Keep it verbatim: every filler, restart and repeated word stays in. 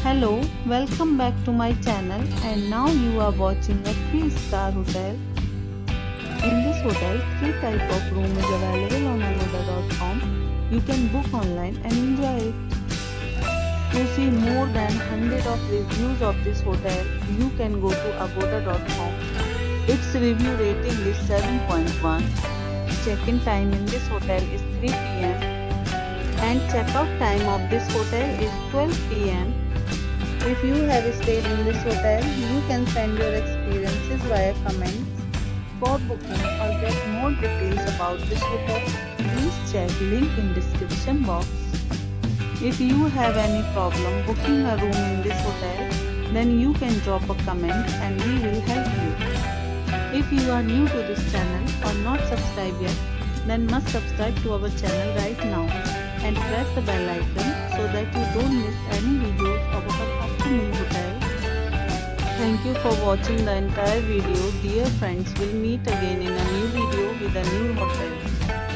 Hello, welcome back to my channel, and now you are watching a three star hotel. In this hotel, three type of room is available on agoda dot com. You can book online and enjoy it. To see more than one hundred of reviews of this hotel, you can go to agoda dot com. Its review rating is seven point one. Check-in time in this hotel is three p m and check-out time of this hotel is twelve p m If you have stayed in this hotel, you can send your experiences via comments. For booking or get more details about this hotel, please check link in description box. If you have any problem booking a room in this hotel, then you can drop a comment and we will help you. If you are new to this channel or not subscribed yet, then must subscribe to our channel right now and press the bell icon so that you don't miss any videos of our upcoming hotel. Thank you for watching the entire video. Dear friends, we'll meet again in a new video with a new hotel.